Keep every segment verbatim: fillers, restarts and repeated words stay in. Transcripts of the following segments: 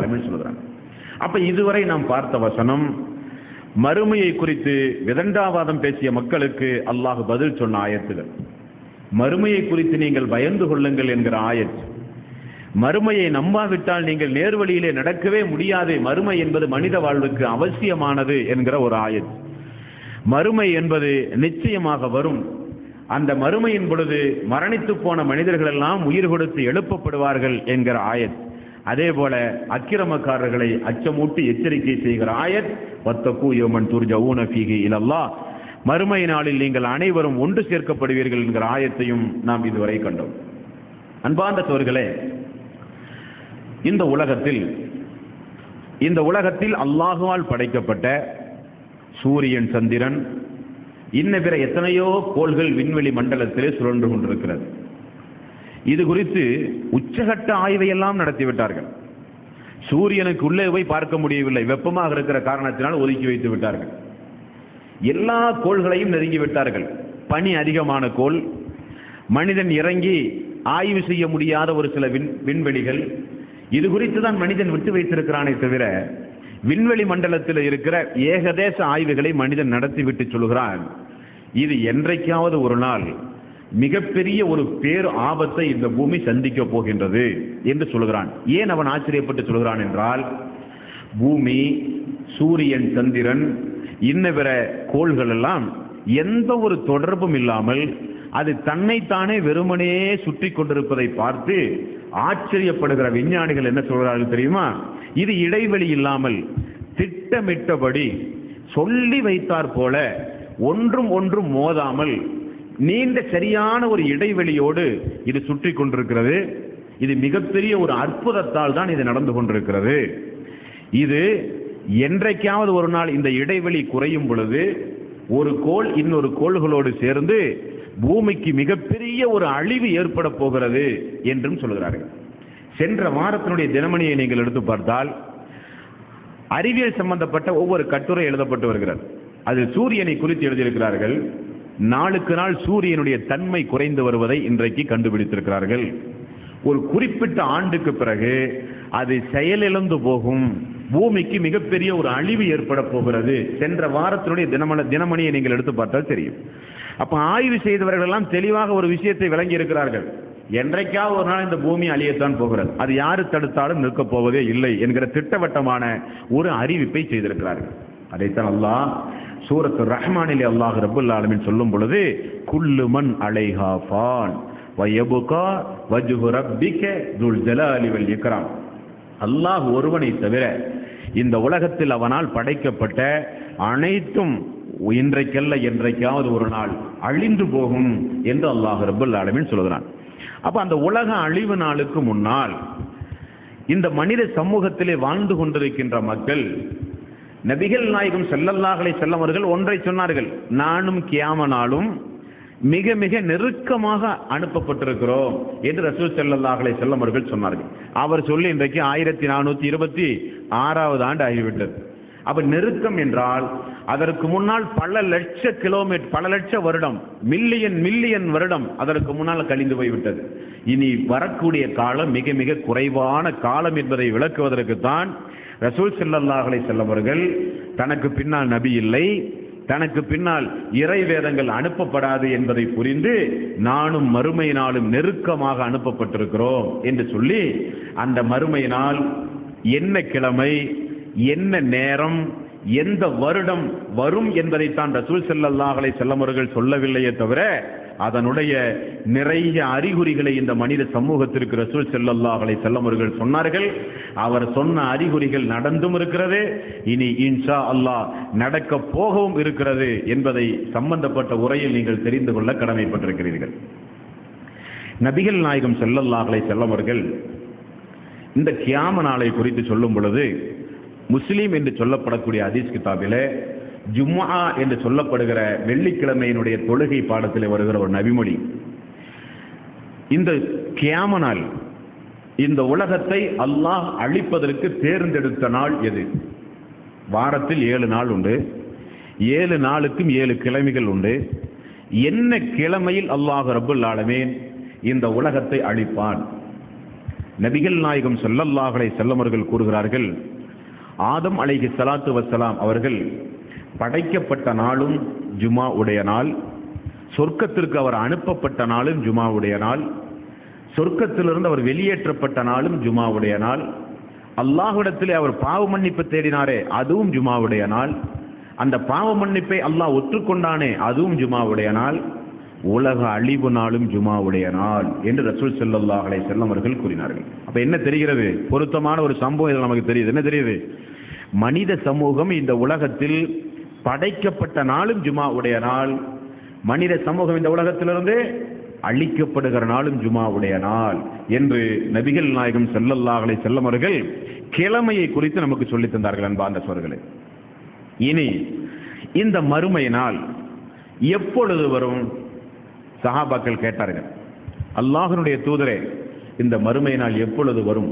ஆலமீன் சொல்கிறாங்க. அப்ப இதுவரை நாம் பார்த்த வசனம் மறுமையை குறித்து விதண்டாவாதம் பேசிய மக்களுக்கு அல்லாஹ் பதில் சொன்ன ஆயத்துகள். மறுமையை குறித்து நீங்கள் பயந்து கொள்ளுங்கள் என்கிற ஆயத். மறுமையை நம்பாவிட்டால் நீங்கள் நேர்வழியிலே நடக்கவே முடியாது, மறுமை என்பது மனித வாழ்வுக்கு அவசியமானது என்கிற ஒரு ஆயத். மறுமை என்பது நிச்சயமாக வரும். அந்த மறுமையின் பொழுது மரணித்து போன மனிதர்கள் எல்லாம் உயிர் கொடுத்து எழுப்பப்படுவார்கள் என்கிற ஆயத். அதே போல அக்கிரமக்காரர்களை அச்சமூட்டி எச்சரிக்கை செய்கிற ஆயத், வத்தகு யௌமன் துர்ஜஊன ஃபீஹி இலல்லாஹ், மறுமை நாளில் நீங்கள் அனைவரும் ஒன்று சேர்க்கப்படுவீர்கள் என்கிற ஆயத்தையும் நாம் இதுவரை கண்டோம். அன்பார்ந்த சகோதரர்களே, இந்த உலகத்தில் இந்த உலகத்தில் அல்லாஹுவால் படைக்கப்பட்ட சூரியன், சந்திரன், இன்ன பிற எத்தனையோ கோள்கள் விண்வெளி மண்டலத்திலே சுழன்று கொண்டிருக்கிறது. இது குறித்து உச்சகட்ட ஆய்வை எல்லாம் நடத்திவிட்டார்கள். சூரியனுக்கு உள்ளே போய் பார்க்க முடியவில்லை, வெப்பமாக இருக்கிற காரணத்தினால் ஒதுக்கி வைத்து விட்டார்கள். எல்லா கோள்களையும் நெருங்கி விட்டார்கள். பனி அதிகமான கோள், மனிதன் இறங்கி ஆய்வு செய்ய முடியாத ஒரு சில விண் விண்வெளிகள், இது குறித்து தான் மனிதன் விட்டு வைத்திருக்கிறானே தவிர விண்வெளி மண்டலத்தில் இருக்கிற ஏகதேச ஆய்வுகளை மனிதன் நடத்திவிட்டு சொல்கிறான், இது என்றைக்காவது ஒரு நாள் மிகப்பெரிய ஒரு பேர் ஆபத்தை இந்த பூமி சந்திக்க போகின்றது என்று சொல்கிறான். ஏன் அவன் ஆச்சரியப்பட்டு சொல்கிறான் என்றால், பூமி, சூரியன், சந்திரன், இன்ன பிற கோள்கள் எல்லாம் எந்த ஒரு தொடர்பும் இல்லாமல் அது தன்னைத்தானே வெறுமனே சுற்றி கொண்டிருப்பதை பார்த்து ஆச்சரியப்படுகிற விஞ்ஞானிகள் என்ன சொல்கிறார்கள் தெரியுமா? இது இடைவெளி இல்லாமல் திட்டமிட்டபடி சொல்லி வைத்தார் போல ஒன்றும் ஒன்றும் மோதாமல் நீண்ட சரியான ஒரு இடைவெளியோடு இது சுற்றி கொண்டிருக்கிறது. இது மிகப்பெரிய ஒரு அற்புதத்தால் தான் இது நடந்து கொண்டிருக்கிறது. இது என்றைக்காவது ஒரு நாள் இந்த இடைவெளி குறையும் பொழுது ஒரு கோள் இன்னொரு கோள்களோடு சேர்ந்து பூமிக்கு மிகப்பெரிய ஒரு அழிவு ஏற்பட போகிறது என்றும் சொல்கிறார்கள். சென்ற வாரத்தினுடைய தினமணியை நீங்கள் எடுத்து பார்த்தால் அறிவியல் சம்பந்தப்பட்ட ஒவ்வொரு கட்டுரை எழுதப்பட்டு வருகிறது. அது சூரியனை குறித்து எழுதியிருக்கிறார்கள். நாளுக்கு நாள் சூரியனுடைய தன்மை குறைந்து வருவதை இன்றைக்கு கண்டுபிடித்திருக்கிறார்கள். ஒரு குறிப்பிட்ட ஆண்டுக்கு பிறகு அது செயலிழந்து போகும், பூமிக்கு மிகப்பெரிய ஒரு அழிவு ஏற்பட போகிறது. சென்ற வாரத்தினுடைய தினமணி தினமணியை நீங்கள் எடுத்து பார்த்தால் தெரியும். அப்ப ஆய்வு செய்தவர்கள் எல்லாம் தெளிவாக ஒரு விஷயத்தை விளங்கி இருக்கிறார்கள். என்றைக்காவது ஒரு நாள் இந்த பூமி அழியத்தான் போகிறது, அது யாரு தடுத்தாலும் நிற்கப் போவதே இல்லை என்கிற திட்டவட்டமான ஒரு அறிவிப்பை செய்திருக்கிறார்கள். அதைத்தான் அல்லாஹ் சூரத்து ரஹ்மானிலே அல்லாஹ் ரப்பல் ஆலமீன் சொல்லும் பொழுது, குல்லு மன் அலைஹா ஃபான் வயபுகா வஜ்ஹு ரப்பிக துல் ஜலாலி வல் இக்ராம், அல்லாஹ் ஒருவனை தவிர இந்த உலகத்தில் அவனால் படைக்கப்பட்ட அனைத்தும் இன்றைக்கல்ல என்றைக்காவது ஒரு நாள் அழிந்து போகும் என்று அல்லாஹ் ரப்பல் ஆலமீன் சொல்கிறான். அப்ப அந்த உலக அழிவு நாளுக்கு முன்னால் இந்த மனித சமூகத்திலே வாழ்ந்து கொண்டிருக்கின்ற மக்கள், நபிகள் நாயகம் ஸல்லல்லாஹு அலைஹி வஸல்லம் அவர்கள் ஒன்றை சொன்னார்கள், நானும் கியாம நாளும் மிக மிக நெருக்கமாக அனுப்பப்பட்டிருக்கிறோம் என்று ரசூல் ஸல்லல்லாஹு அலைஹி வஸல்லம் அவர்கள் சொன்னார்கள். அவர் சொல்லி இன்றைக்கு ஆயிரத்தி நானூத்தி இருபத்தி ஆறாவது ஆண்டு ஆகிவிட்டது. அப்ப நெருக்கம் என்றால் அதற்கு முன்னால் பல லட்ச கிலோமீட்டர் பல லட்ச வருடம், மில்லியன் மில்லியன் வருடம் அதற்கு முன்னால் கழிந்து போய்விட்டது. இனி வரக்கூடிய காலம் மிக மிக குறைவான காலம் என்பதை விளக்குவதற்குத்தான் ரசூல் ஸல்லல்லாஹு அலைஹி வஸல்லம் அவர்கள் தனக்கு பின்னால் நபி இல்லை, தனக்கு பின்னால் இறை வேதங்கள் அனுப்பப்படாது என்பதை புரிந்து நானும் மறுமை நாளும் நெருக்கமாக அனுப்பப்பட்டிருக்கிறோம் என்று சொல்லி அந்த மறுமை நாள் என்ன கிழமை, என்ன நேரம், எந்த வருடம் வரும் என்பதைத்தான் ரசூல் ஸல்லல்லாஹு அலைஹி வஸல்லம் அவர்கள் சொல்லவில்லையே தவிர அதனுடைய நிறைய அறிகுறிகளை இந்த மனித சமூகத்திற்கு ரசூல் ஸல்லல்லாஹு அலைஹி வஸல்லம் அவர்கள் சொன்னார்கள். அவர் சொன்ன அறிகுறிகள் நடந்தும் இருக்கிறது, இனி இன்ஷா அல்லாஹ் நடக்க போகவும் இருக்கிறது என்பதை சம்பந்தப்பட்ட உரையில் நீங்கள் தெரிந்து கொள்ள கடமைப்பட்டிருக்கிறீர்கள். நபிகள் நாயகம் ஸல்லல்லாஹு அலைஹி வஸல்லம் அவர்கள் இந்த கியாம நாளை குறித்து சொல்லும் பொழுது முஸ்லீம் என்று சொல்லப்படக்கூடிய ஹதீஸ் கிதாபிலே ஜும்ஆ என்று சொல்லப்படுகிற வெள்ளிக்கிழமையினுடைய தொழுகை பாடத்தில் வருகிற ஒரு நபிமொழி, இந்த கியாம நாள், இந்த உலகத்தை அல்லாஹ் அழிப்பதற்கு தேர்ந்தெடுத்த நாள் எது? வாரத்தில் ஏழு நாள் உண்டு, ஏழு நாளுக்கும் ஏழு கிழமைகள் உண்டு. என்ன கிழமையில் அல்லாஹ் ரப்பல் ஆலமீன் இந்த உலகத்தை அழிப்பான்? நபிகள் நாயகம் ஸல்லல்லாஹு அலைஹி வஸல்லம் அவர்கள் கூறுகிறார்கள், ஆதம் அலைஹி ஸலாத்து வஸ்ஸலாம் அவர்கள் படைக்கப்பட்ட நாளும் ஜுமா உடைய நாள், சொர்க்கத்திற்கு அவர் அனுப்பப்பட்ட நாளும் ஜுமாவுடைய நாள், சொர்க்கத்திலிருந்து அவர் வெளியேற்றப்பட்ட நாளும் ஜுமாவுடைய நாள், அல்லாஹ்விடத்திலே அவர் பாவ மன்னிப்பு தேடினாரே அதுவும் ஜுமாவுடைய நாள், அந்த பாவ மன்னிப்பை அல்லாஹ் ஒற்றுக்கொண்டானே அதுவும் ஜுமாவுடைய நாள், உலக அழிவு நாளும் ஜுமாவுடைய நாள் என்று ரசூல் ஸல்லல்லாஹு அலைஹி வஸல்லம் அவர்கள் கூறினார்கள். அப்ப என்ன தெரிகிறது? பொருத்தமான ஒரு சம்பவம் இதில் நமக்கு தெரியுது. என்ன தெரியுது? மனித சமூகம் இந்த உலகத்தில் படைக்கப்பட்ட நாளும் ஜுமாவுடைய நாள், மனித சமூகம் இந்த உலகத்திலிருந்து அழிக்கப்படுகிற நாளும் ஜுமாவுடைய நாள் என்று நபிகள் நாயகம் ஸல்லல்லாஹு அலைஹி வஸல்லம் அவர்கள் கிழமையை குறித்து நமக்கு சொல்லித் தந்தார்கள். அன்பார்ந்த சகோதரர்களே, இனி இந்த மறுமை நாள் எப்பொழுது வரும்? சஹாபாக்கள் கேட்டார்கள், அல்லாஹ்வுடைய தூதரே, இந்த மறுமை நாள் எப்பொழுது வரும்?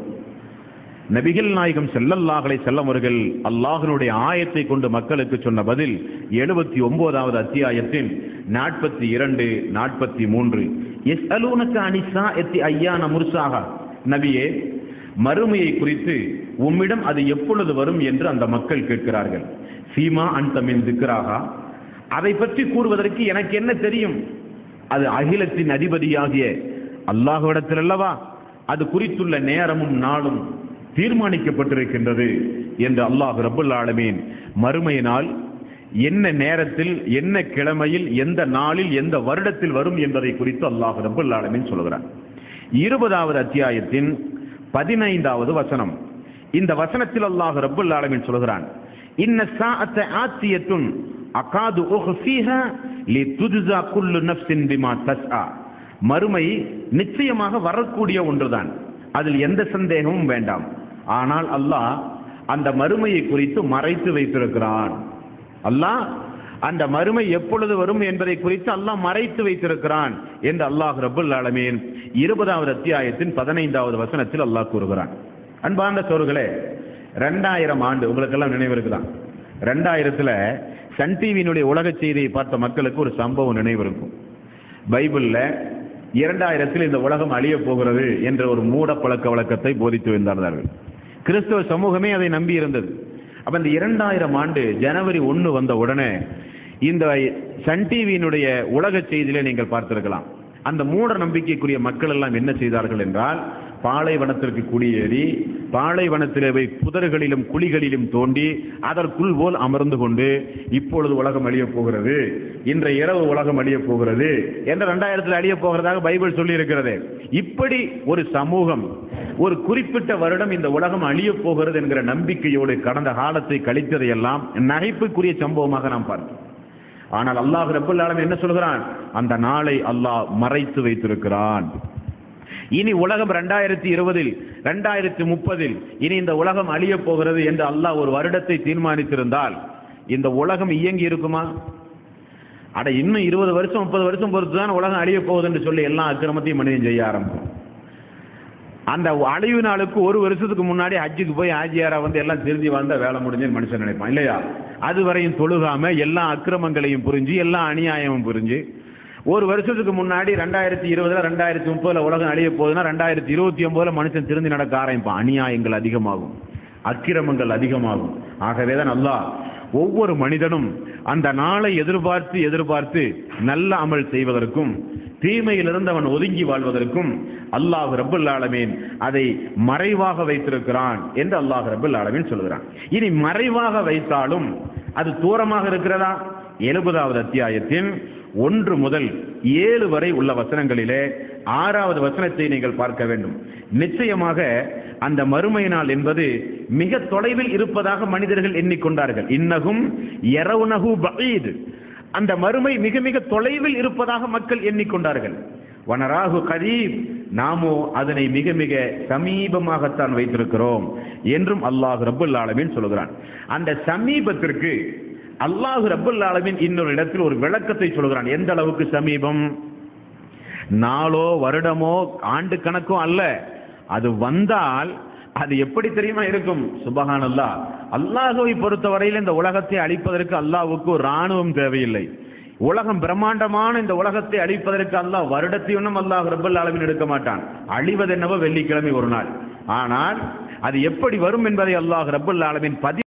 நபிகள் நாயகம் ஸல்லல்லாஹு அலைஹி வஸல்லம் அவர்கள் அல்லாஹ்வுடைய ஆயத்தை கொண்டு மக்களுக்கு சொன்ன பதில் எழுபத்தி ஒன்பதாவது அத்தியாயத்தின் நாற்பத்தி இரண்டு நாற்பத்தி மூன்று. யஸ்அலூனக அனிஸ்ஸாஅத்தி அய்யான முர்சாஹா, நபியே, மறுமையை குறித்து உம்மிடம் அது எப்பொழுது வரும் என்று அந்த மக்கள் கேட்கிறார்கள். சீமா அன்த மின் திக்ராஹா, அதை பற்றி கூறுவதற்கு எனக்கு என்ன தெரியும்? அது அகிலத்தின் அதிபதியாகிய அல்லாஹ்விடத்தில் அல்லவா அது குறித்துள்ள நேரமும் நாளும் தீர்மானிக்கப்பட்டிருக்கின்றது என்று அல்லாஹ் ரப்பல் ஆலமீன் மறுமை நாள் என்ன நேரத்தில், என்ன கிழமையில், எந்த நாளில், எந்த வருடத்தில் வரும் என்பதை குறித்து அல்லாஹ் ரப்பல் ஆலமீன் சொல்கிறார். இருபதாவது அத்தியாயத்தின் பதினைந்தாவது வசனம். இந்த வசனத்தில் அல்லாஹ் ரப்பல் ஆலமீன் சொல்கிறான், இன்ன ஸாஅத ஆத்தியத்துன் அகாது உஹ்ஃபீஹா லிதுஜ்ஸா குல்லு நஃப்ஸின் பிமா தஸ்ஆ. மறுமை நிச்சயமாக வரக்கூடிய ஒன்றுதான், அதில் எந்த சந்தேகமும் வேண்டாம். ஆனால் அல்லாஹ் அந்த மறுமையை குறித்து மறைத்து வைத்திருக்கிறான். அல்லாஹ் அந்த மறுமை எப்பொழுது வரும் என்பதை குறித்து அல்லாஹ் மறைத்து வைத்திருக்கிறான் என்று அல்லாஹ் ரப்பல் ஆலமீன் இருபதாவது அத்தியாயத்தின் பதினைந்தாவது வசனத்தில் அல்லாஹ் கூறுகிறான். அன்பார்ந்த சகோதரர்களே, ரெண்டாயிரம் ஆண்டு உங்களுக்கெல்லாம் நினைவு இருக்குதான். ரெண்டாயிரத்துல சன் டிவியினுடைய உலக செய்தியை பார்த்த மக்களுக்கு ஒரு சம்பவம் நினைவு இருக்கும். பைபிள்ல இரண்டாயிரத்தில் இந்த உலகம் அழிய போகிறது என்ற ஒரு மூட பழக்க வழக்கத்தை போதித்து வந்தார்கள். கிறிஸ்தவ சமூகமே அதை நம்பி இருந்தது. அப்ப இந்த இரண்டாயிரம் ஆண்டு ஜனவரி ஒன்று வந்த உடனே இந்த சன் டிவியினுடைய உலக செய்தியில நீங்கள் பார்த்திருக்கலாம். அந்த மூட நம்பிக்கைக்குரிய மக்கள் எல்லாம் என்ன செய்தார்கள் என்றால், பாலைவனத்திற்கு குடியேறி பாலைவனத்திலே போய் புதர்களிலும் குழிகளிலும் தோண்டி அதற்குள் போல் அமர்ந்து கொண்டு இப்பொழுது உலகம் அழிய போகிறது, இன்றைய இரவு உலகம் அழிய போகிறது என்ற ரெண்டாயிரத்தில் அழிய போகிறதாக பைபிள் சொல்லி இருக்கிறது. இப்படி ஒரு சமூகம் ஒரு குறிப்பிட்ட வருடம் இந்த உலகம் அழிய போகிறது என்கிற நம்பிக்கையோடு கடந்த காலத்தை கழித்ததையெல்லாம் நகைப்புக்குரிய சம்பவமாக நாம் பார்த்தோம். ஆனால் அல்லாஹ் ரப்பல் ஆலமீன் என்ன சொல்கிறான்? அந்த நாளை அல்லாஹ் மறைத்து வைத்திருக்கிறான். இனி உலகம் ரெண்டாயிரத்தி இருபதில் ரெண்டாயிரத்தி முப்பதில் இனி இந்த உலகம் அழிய போகிறது என்று அல்லாஹ் ஒரு வருடத்தை தீர்மானித்திருந்தால் இந்த உலகம் இயங்கி இருக்குமா? அட இன்னும் இருபது வருஷம் முப்பது வருஷம் பொறுத்து தான் உலகம் அழிய போகுது என்று சொல்லி எல்லா அக்கிரமத்தையும் மனிதன் செய்ய ஆரம்பிக்கும். அந்த அழிவு நாளுக்கு ஒரு வருஷத்துக்கு முன்னாடி ஹஜ்ஜுக்கு போய் ஆஜியாரா வந்து எல்லாம் திருந்தி வாழ்ந்த வேலை முடிஞ்சுன்னு மனுஷன் நினைப்பான் இல்லையா? அதுவரையும் தொழுகாம எல்லா அக்கிரமங்களையும் புரிஞ்சு எல்லா அநியாயமும் புரிஞ்சு ஒரு வருஷத்துக்கு முன்னாடி ரெண்டாயிரத்தி இருபதுல ரெண்டாயிரத்தி முப்பதுல உலகம் அழிய போகுதுன்னா ரெண்டாயிரத்தி இருபத்தி ஒன்பதுல மனுஷன் திருந்தி நடக்க ஆரம்பிப்பான். அநியாயங்கள் அதிகமாகும், அக்கிரமங்கள் அதிகமாகும். ஆகவேதான் அல்லாஹ் ஒவ்வொரு மனிதனும் அந்த நாளை எதிர்பார்த்து எதிர்பார்த்து நல்ல அமல் செய்வதற்கும் தீமையிலிருந்து அவன் ஒதுங்கி வாழ்வதற்கும் அல்லாஹ் ரப்பல் ஆலமீன் அதை மறைவாக வைத்திருக்கிறான் என்று அல்லாஹ் ரப்பல் ஆலமீன் சொல்கிறான். இனி மறைவாக வைத்தாலும் அது தூரமாக இருக்கிறதா? எழுபதாவது அத்தியாயத்தின் ஒன்று முதல் ஏழு வரை உள்ள வசனங்களிலே ஆறாவது வசனத்தை நீங்கள் பார்க்க வேண்டும். நிச்சயமாக அந்த மறுமை நாள் என்பது மிக தொலைவில் இருப்பதாக மனிதர்கள் எண்ணிக்கொண்டார்கள். இன்னகும் யரவுனஹு பஈத், அந்த மறுமை மிக மிக தொலைவில் இருப்பதாக மக்கள் எண்ணிக்கொண்டார்கள். வனராகு கரீப், நாமோ அதனை மிக மிக சமீபமாகத்தான் வைத்திருக்கிறோம் என்றும் அல்லாஹ் ரப்பல் ஆலமீன் சொல்கிறான். அந்த சமீபத்திற்கு அல்லாஹ் ரப்பல் ஆலமீன் இன்னொரு இடத்தில் ஒரு விளக்கத்தை சொல்கிறான். எந்த அளவுக்கு சமீபம்? நாளோ வருடமோ ஆண்டு கணக்கோ அல்ல, அது வந்தால் அது எப்படி தெரியுமா இருக்கும்? சுபஹானல்லாஹ், அல்லாஹ்வை பொறுத்தவரையில் இந்த உலகத்தை அழிப்பதற்கு அல்லாஹ்வுக்கு ஒரு ராணுவம் தேவையில்லை. உலகம் பிரம்மாண்டமான இந்த உலகத்தை அழிப்பதற்கு அல்லாஹ் வருடத்தையும் அல்லாஹ் ரப்பல் ஆலமீன் எடுக்க மாட்டான். அழிவது என்னவோ வெள்ளிக்கிழமை ஒரு நாள். ஆனால் அது எப்படி வரும் என்பதை அல்லாஹ் ரப்பல் ஆலமீன்